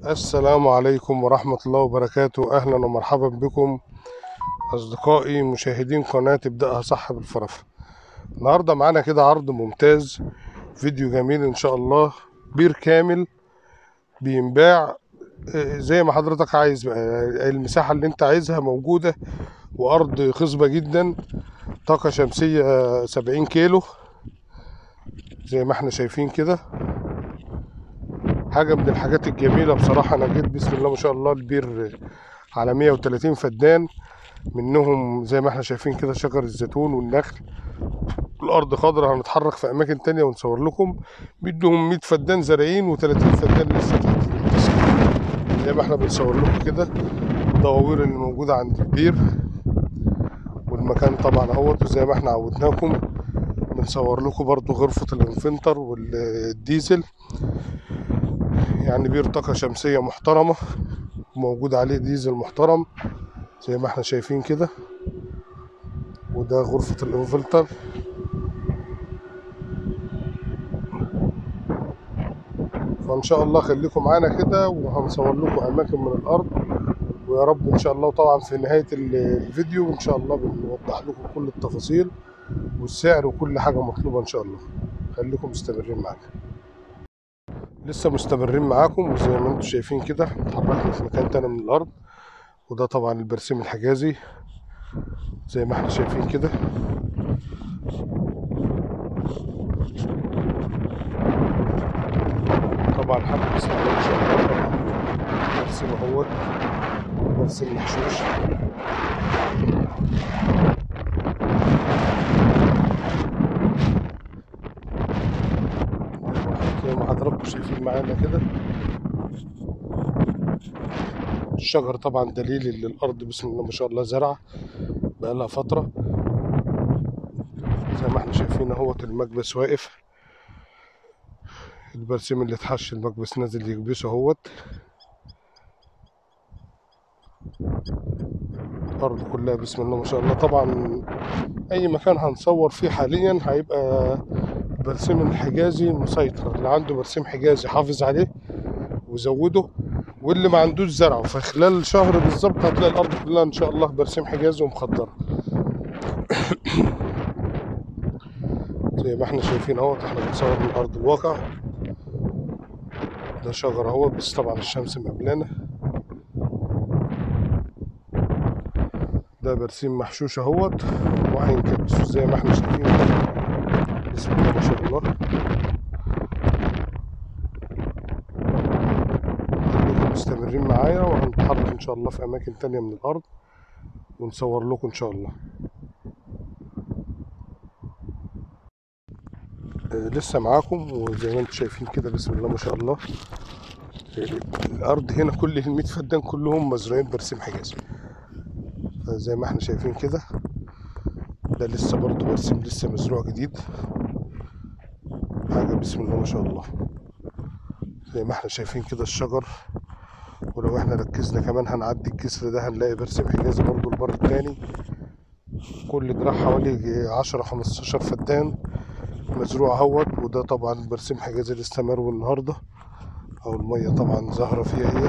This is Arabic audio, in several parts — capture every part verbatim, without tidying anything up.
السلام عليكم ورحمة الله وبركاته. أهلا ومرحبا بكم أصدقائي مشاهدين قناة ابدأها صح بالفرافرة. النهاردة معانا كده عرض ممتاز، فيديو جميل إن شاء الله. بير كامل بينباع آه، زي ما حضرتك عايز بقى، المساحة اللي انت عايزها موجودة، وأرض خصبة جدا. طاقة شمسية سبعين كيلو زي ما احنا شايفين كده. حاجة من الحاجات الجميلة بصراحة. أنا جيت بسم الله ما شاء الله البير على مية وتلاتين فدان، منهم زي ما احنا شايفين كده شجر الزيتون والنخل. الارض خضراء. هنتحرك في اماكن تانية ونصور لكم. بيدهم مية فدان زارعين و30 فدان لسه تحت التسكين زي ما احنا بنصور لكم كده. الدواوير اللي موجودة عند البير والمكان طبعا اهوت، وزي ما احنا عودناكم بنصور لكم برضو غرفة الانفنتر والديزل. يعني بير طاقة شمسية محترمة، موجود عليه ديزل محترم زي ما احنا شايفين كده. وده غرفة الانفلتر. فان شاء الله خليكم معانا كده وهنصور لكم اماكن من الارض، ويا رب ان شاء الله. وطبعا في نهايه الفيديو ان شاء الله بنوضح لكم كل التفاصيل والسعر وكل حاجه مطلوبه ان شاء الله. خليكم مستمرين معانا. لسه مستمرين معاكم، وزي ما انتم شايفين كده اتحركنا في مكان تاني من الارض. وده طبعا البرسيم الحجازي زي ما احنا شايفين كده. طبعا حد بسم الله ما شاء الله. برسيم اهوت، برسيم محشوش. زي ما حضراتكم شايفين معانا كده. الشجر طبعا دليل ان الارض بسم الله ما شاء الله زرع بقالها فتره. زي ما احنا شايفين اهوت المكبس واقف. البرسيم اللي اتحش المكبس نازل يكبسه اهوت. الارض كلها بسم الله ما شاء الله. طبعا اي مكان هنصور فيه حاليا هيبقى البرسيم الحجازي مسيطر. اللي عنده برسيم حجازي حافظ عليه وزوده، واللي ما عندوش زرعه. فخلال شهر بالظبط هتلاقي الارض كلها ان شاء الله برسيم حجازي ومخضره زي ما احنا شايفين اهوت. احنا بنصور من ارض الواقع. ده شجر اهوت، بس طبعا الشمس مقبلانا. ده برسيم محشوش اهوت وهينكبس زي ما احنا شايفين كده. بسم الله ما شاء الله. خليكم مستمرين معايا، وهنتحرك ان شاء الله في اماكن تانية من الارض ونصور لكم ان شاء الله. آه لسه معاكم، وزي ما انتم شايفين كده بسم الله ما شاء الله. الارض هنا كل المية فدان كلهم مزروعين برسيم حجازي. زي ما احنا شايفين كده. ده لسه برضو برسيم لسه مزروع جديد. حاجة بسم الله ما شاء الله. زي ما احنا شايفين كده الشجر. ولو احنا ركزنا كمان هنعدي الجسر ده هنلاقي برسيم حجازي برضو البر التاني. كل دراع حوالي عشرة خمستاشر فدان مزروع اهوت. وده طبعا برسيم حجازي لسه مروي النهارده، او المية طبعا ظاهرة فيها هي.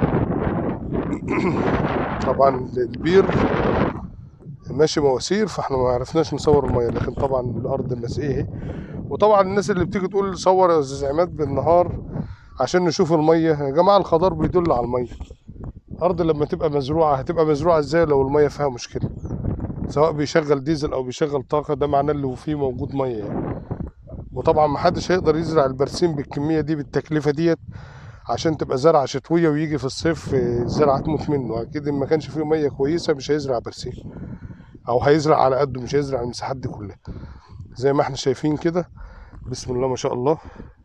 طبعا البير ماشي مواسير، فاحنا ما عرفناش نصور المية، لكن طبعا الارض مسقيه. وطبعا الناس اللي بتيجي تقول صور يا استاذ عماد بالنهار عشان نشوف المية، يا جماعة الخضار بيدل على المية. الارض لما تبقى مزروعة هتبقى مزروعة ازاي لو المية فيها مشكلة؟ سواء بيشغل ديزل او بيشغل طاقة، ده معناه اللي فيه موجود مية يعني. وطبعا محدش هيقدر يزرع البرسيم بالكمية دي بالتكلفة ديت عشان تبقى زرعة شتوية ويجي في الصيف الزرعة تموت منه. اكيد ان ما كانش فيه مية كويسة مش هيزرع برسيم، او هيزرع على قده مش هيزرع المساحات دي كلها. زي ما احنا شايفين كده بسم الله ما شاء الله.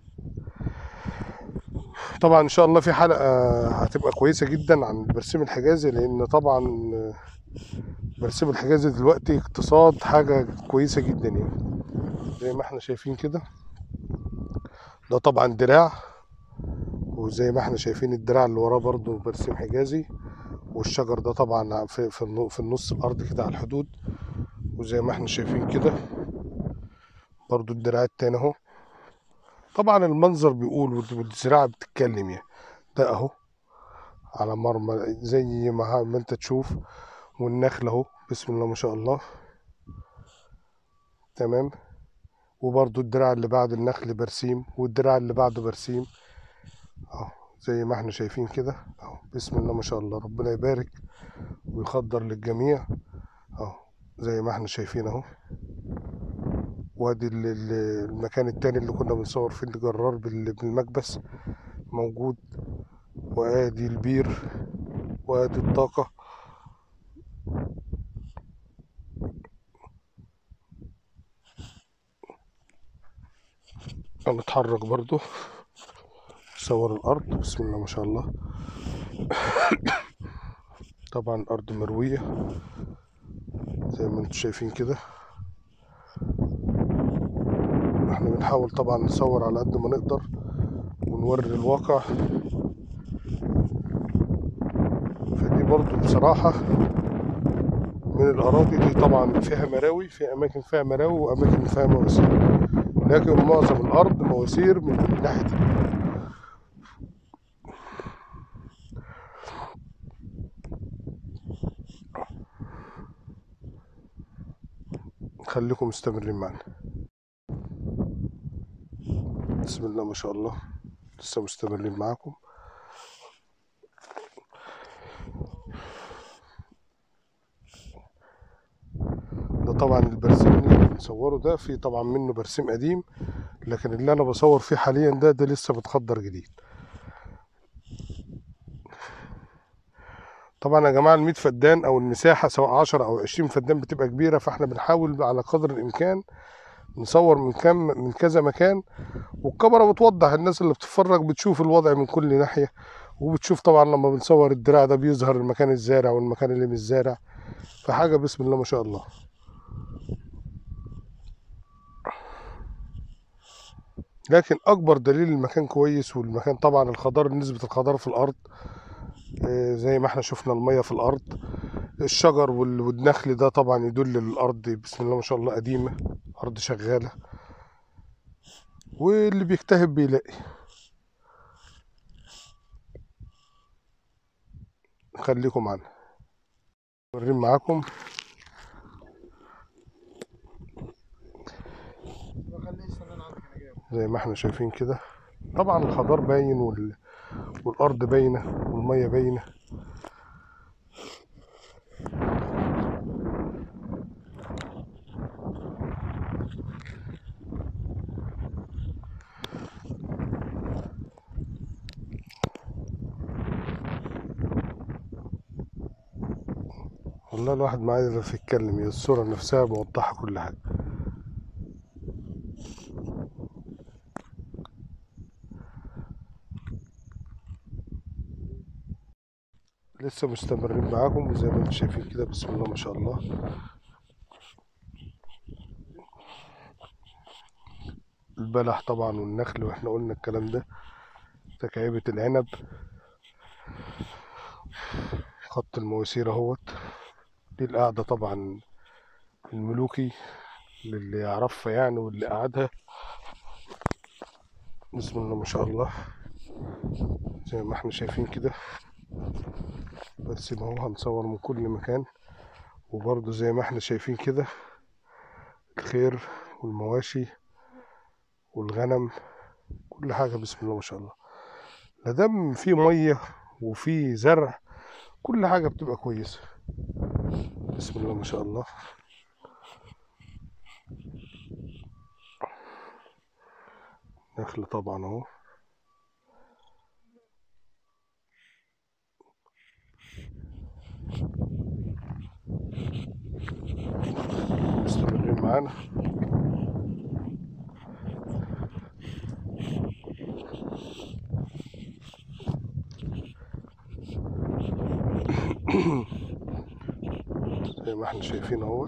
طبعا ان شاء الله في حلقة هتبقى كويسة جدا عن البرسيم الحجازي، لان طبعا البرسيم الحجازي دلوقتي اقتصاد حاجة كويسة جدا يعني. زي ما احنا شايفين كده. ده طبعا دراع، وزي ما احنا شايفين الدراع اللي وراه برضو برسيم حجازي. والشجر ده طبعا في في النو- في النص الارض كده على الحدود. وزي ما احنا شايفين كده برضو الدراع التاني اهو. طبعا المنظر بيقول والزراعة بتتكلم يعني. ده اهو على مرمى زي ما ما انت تشوف. والنخل اهو بسم الله ما شاء الله. تمام. وبرضو الدراع اللي بعد النخل برسيم، والدراع اللي بعده برسيم اهو زي ما احنا شايفين كده اهو. بسم الله ما شاء الله، ربنا يبارك ويقدر للجميع اهو زي ما احنا شايفين اهو. وادي ال- ال- المكان التاني اللي كنا بنصور فيه الجرار بال- بالمكبس موجود. وادي البير وادي الطاقة. هنتحرك برضو صور الارض بسم الله ما شاء الله. طبعا الارض مروية زي ما انتم شايفين كده. احنا بنحاول طبعا نصور على قد ما نقدر ونوري الواقع. فدي برضو بصراحة من الأراضي دي طبعا فيها مراوي، في أماكن فيها مراوي وأماكن فيها مواسير، لكن معظم الأرض مواسير من ناحية. خليكم مستمرين معنا. بسم الله ما شاء الله لسه مستمرين معاكم. ده طبعا البرسيم اللي بنصوره ده في طبعا منه برسيم قديم، لكن اللي انا بصور فيه حاليا ده ده لسه متخدر جديد. طبعا يا جماعه المية فدان او المساحه سواء عشرة او عشرين فدان بتبقى كبيره، فاحنا بنحاول على قدر الامكان نصور من كم من كذا مكان، والكاميرا بتوضح، الناس اللي بتتفرج بتشوف الوضع من كل ناحيه. وبتشوف طبعا لما بنصور الدراع ده بيظهر المكان الزارع والمكان اللي مش زارع، فحاجه بسم الله ما شاء الله. لكن اكبر دليل المكان كويس، والمكان طبعا الخضار، نسبه الخضار في الارض آه، زي ما احنا شفنا الميه في الارض. الشجر وال- والنخل ده طبعا يدل الارض بسم الله ما شاء الله قديمه، ارض شغاله، واللي بيجتهد بيلاقي. خليكم معانا ورين معاكم زي ما احنا شايفين كده. طبعا الخضار باين وال... والارض باينه والميه باينه. والله الواحد ما عارف يتكلم، هي الصوره نفسها موضحه كل حاجه. لسه مستمرين معاكم وزي ما انتم شايفين كده بسم الله ما شاء الله. البلح طبعا والنخل واحنا قلنا الكلام ده. تكعيبة العنب، خط المواسير اهوت. دي القعدة طبعا الملوكي للي يعرفها يعني واللي قعدها. بسم الله ما شاء الله زي ما احنا شايفين كده. بس ما هو هنصور من كل مكان، وبرضه زي ما احنا شايفين كده الخير والمواشي والغنم، كل حاجة بسم الله ما شاء الله. لدام في مية وفي زرع كل حاجة بتبقى كويسة بسم الله ما شاء الله. نخل طبعا اهو. مستمرين معانا. زي ما احنا شايفين اهو.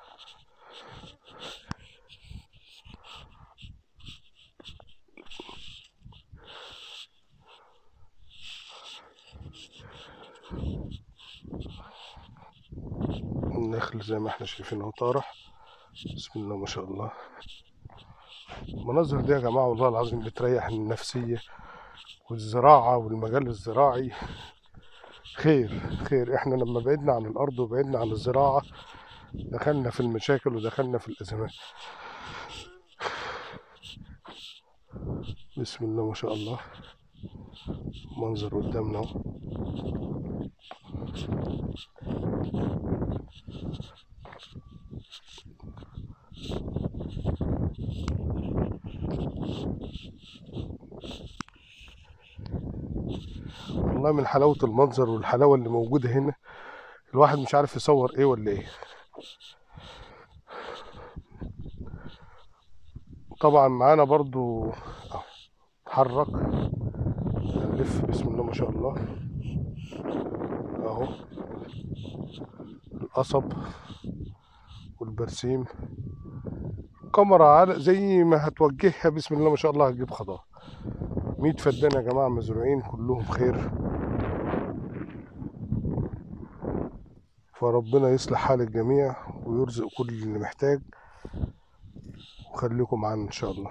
النخل زي ما احنا شايفين اهو طارح بسم الله ما شاء الله. المناظر دي يا جماعة والله العظيم بتريح النفسية، والزراعة والمجال الزراعي خير خير. احنا لما بعدنا عن الارض وبعدنا عن الزراعة دخلنا في المشاكل ودخلنا في الازمات. بسم الله ما شاء الله، منظر قدامنا اهو. والله من حلاوة المنظر والحلاوة اللي موجودة هنا الواحد مش عارف يصور ايه ولا ايه. طبعا معانا برضو اهو اتحرك نلف. بسم الله ما شاء الله اهو القصب والبرسيم. كاميرا على زي ما هتوجهها بسم الله ما شاء الله هتجيب خضار. مية فدان يا جماعة مزروعين كلهم خير، فربنا يصلح حال الجميع ويرزق كل اللي محتاج، وخليكم معانا ان شاء الله.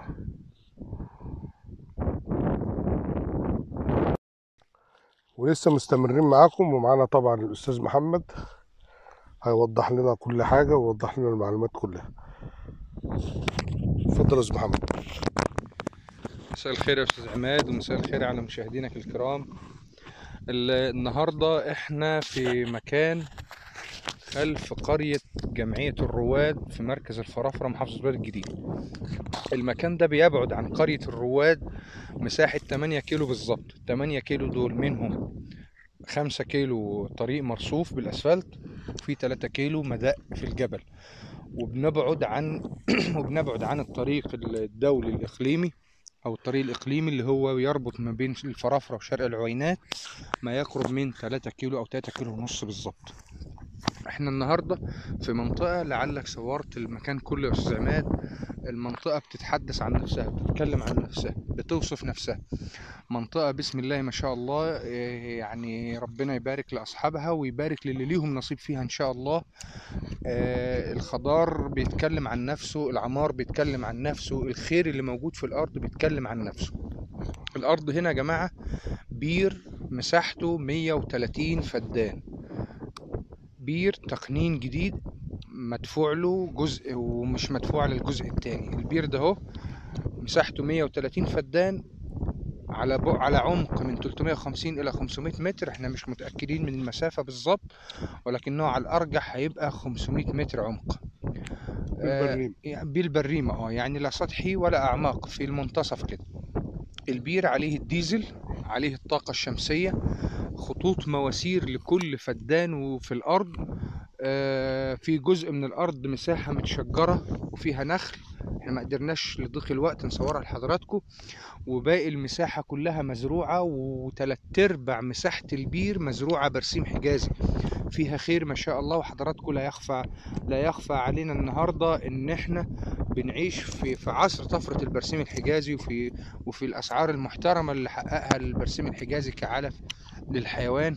ولسه مستمرين معاكم، ومعانا طبعا الاستاذ محمد هيوضح لنا كل حاجة ويوضح لنا المعلومات كلها. اتفضل يا استاذ محمد. مساء الخير يا استاذ عماد، ومساء الخير على مشاهدينك الكرام. النهارده احنا في مكان خلف قرية جمعية الرواد في مركز الفرافرة محافظة الوادي الجديد. المكان ده بيبعد عن قرية الرواد مساحة ثمانية كيلو بالظبط. ثمانية كيلو دول منهم خمسة كيلو طريق مرصوف بالاسفلت، وفي ثلاثة كيلو مدق في الجبل. وبنبعد عن وبنبعد عن الطريق الدولي الاقليمي او الطريق الاقليمي اللي هو يربط ما بين الفرافرة وشرق العوينات ما يقرب من ثلاثة كيلو او ثلاثة كيلو ونص بالظبط. احنا النهارده في منطقة لعلك صورت المكان كله يا استاذ عماد. المنطقة بتتحدث عن نفسها، بتتكلم عن نفسها، بتوصف نفسها. منطقة بسم الله ما شاء الله، يعني ربنا يبارك لأصحابها ويبارك للي ليهم نصيب فيها إن شاء الله. الخضار بيتكلم عن نفسه، العمار بيتكلم عن نفسه، الخير اللي موجود في الأرض بيتكلم عن نفسه. الأرض هنا يا جماعة بير مساحته مية وتلاتين فدان، بير تقنين جديد مدفوع له جزء ومش مدفوع للجزء التاني. البير ده اهو مساحته مية وتلاتين فدان على بق على عمق من تلتمية وخمسين الى خمسمية متر. احنا مش متاكدين من المسافه بالظبط، ولكنه على الارجح هيبقى خمسمية متر عمق. بالبريم. آه بالبريمه اه يعني لا سطحي ولا اعماق، في المنتصف كده. البير عليه الديزل، عليه الطاقه الشمسيه، خطوط مواسير لكل فدان وفي الارض. آه في جزء من الارض مساحه متشجره وفيها نخل، احنا ما قدرناش لضيق الوقت نصورها لحضراتكم. وباقي المساحة كلها مزروعة، وتلات ارباع مساحة البير مزروعة برسيم حجازي. فيها خير ما شاء الله. وحضراتكم لا يخفى لا يخفى علينا النهاردة ان احنا بنعيش في في عصر طفرة البرسيم الحجازي، وفي وفي الاسعار المحترمة اللي حققها البرسيم الحجازي كعلف للحيوان.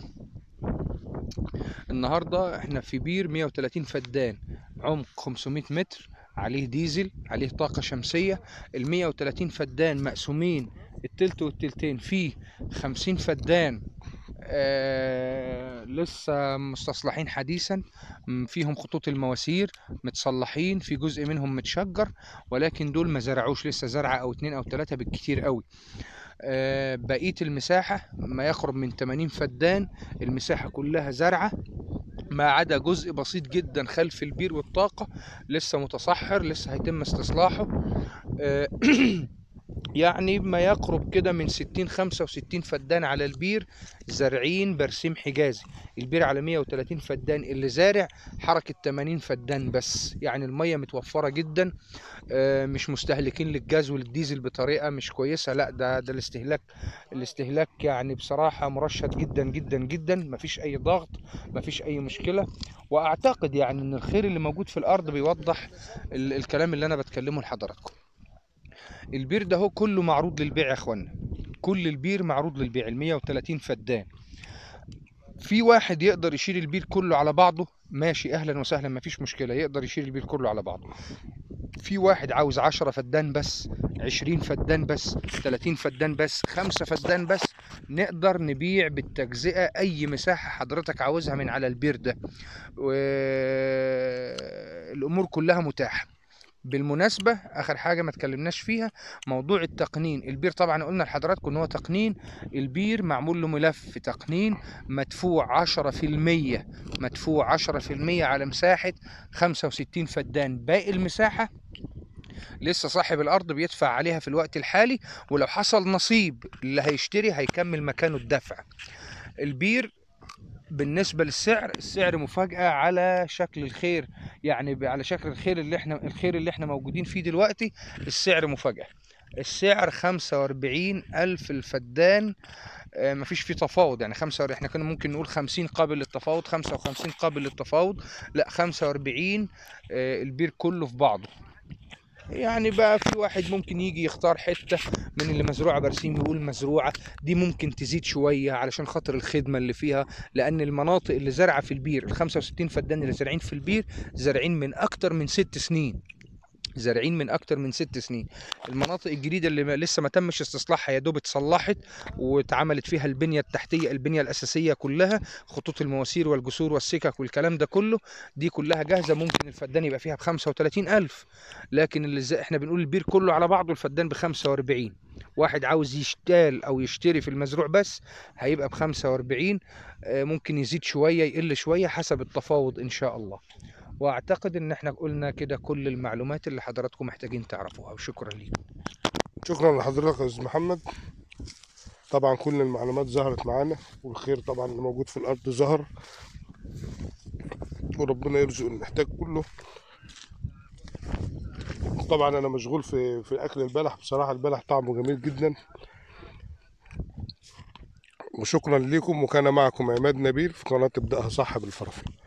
النهاردة احنا في بير مية وتلاتين فدان، عمق خمسمية متر، عليه ديزل، عليه طاقة شمسية. ال مية وتلاتين فدان مقسومين التلت والتلتين، فيه خمسين فدان آه لسه مستصلحين حديثا، فيهم خطوط المواسير متصلحين، في جزء منهم متشجر، ولكن دول ما زرعوش لسه، زرعة او اتنين او تلاتة بالكتير قوي. آه بقية المساحة ما يقرب من ثمانين فدان، المساحة كلها زرعة ما عدا جزء بسيط جدا خلف البير والطاقة لسه متصحر، لسه هيتم استصلاحه. آه يعني ما يقرب كده من ستين خمسة وستين فدان على البير زارعين برسيم حجازي. البير على مية وتلاتين فدان، اللي زارع حركة ثمانين فدان بس. يعني المية متوفرة جدا، مش مستهلكين للجاز والديزل بطريقة مش كويسة، لا ده ده الاستهلاك الاستهلاك يعني بصراحة مرشد جدا جدا جدا، مفيش أي ضغط، مفيش أي مشكلة. وأعتقد يعني إن الخير اللي موجود في الأرض بيوضح ال الكلام اللي أنا بتكلمه لحضراتكم. البير ده هو كله معروض للبيع يا اخوانا، كل البير معروض للبيع، ال مية وتلاتين فدان. في واحد يقدر يشيل البير كله على بعضه، ماشي اهلا وسهلا، مفيش مشكله، يقدر يشيل البير كله على بعضه. في واحد عاوز عشرة فدان بس، عشرين فدان بس، تلاتين فدان بس، خمسة فدان بس، نقدر نبيع بالتجزئة أي مساحة حضرتك عاوزها من على البير ده، والأمور كلها متاحة. بالمناسبة آخر حاجة ما اتكلمناش فيها موضوع التقنين. البير طبعا قلنا لحضراتكم إن هو تقنين، البير معمول له ملف تقنين مدفوع عشرة في المية، مدفوع عشرة في المية على مساحة خمسة وستين فدان، باقي المساحة لسه صاحب الأرض بيدفع عليها في الوقت الحالي، ولو حصل نصيب اللي هيشتري هيكمل مكانه الدفع. البير بالنسبة للسعر، السعر مفاجأة على شكل الخير، يعني على شكل الخير اللي احنا الخير اللي احنا موجودين فيه دلوقتي، السعر مفاجأة. السعر خمسة وأربعين ألف الفدان، آه، مفيش فيه تفاوض. يعني خمسة وأربعين، احنا كنا ممكن نقول خمسين قابل للتفاوض، خمسة وخمسين قابل للتفاوض، لا خمسة وأربعين آه، البير كله في بعضه. يعني بقى في واحد ممكن يجي يختار حتة من اللي مزروعة برسيم، يقول مزروعة دي ممكن تزيد شوية علشان خاطر الخدمة اللي فيها، لأن المناطق اللي زرعة في البير، ال خمسة وستين فدان اللي زارعين في البير زارعين من أكتر من ست سنين، زارعين من اكتر من ست سنين. المناطق الجديده اللي ما لسه ما تمش استصلاحها يا دوب اتصلحت واتعملت فيها البنيه التحتيه، البنيه الاساسيه كلها، خطوط المواسير والجسور والسكك والكلام ده كله، دي كلها جاهزه، ممكن الفدان يبقى فيها ب خمسة وتلاتين ألف. لكن اللي زي احنا بنقول البير كله على بعضه الفدان ب خمسة وأربعين. واحد عاوز يشتال او يشتري في المزروع بس هيبقى ب خمسة وأربعين، آه، ممكن يزيد شويه يقل شويه حسب التفاوض ان شاء الله. واعتقد ان احنا قلنا كده كل المعلومات اللي حضراتكم محتاجين تعرفوها، وشكرا ليكم. شكرا لحضرتك يا استاذ محمد. طبعا كل المعلومات ظهرت معانا، والخير طبعا اللي موجود في الارض ظهر، وربنا يرزق المحتاج كله. طبعا انا مشغول في في اكل البلح، بصراحه البلح طعمه جميل جدا. وشكرا لكم، وكان معكم عماد نبيل في قناه ابدأها صح بالفرافره.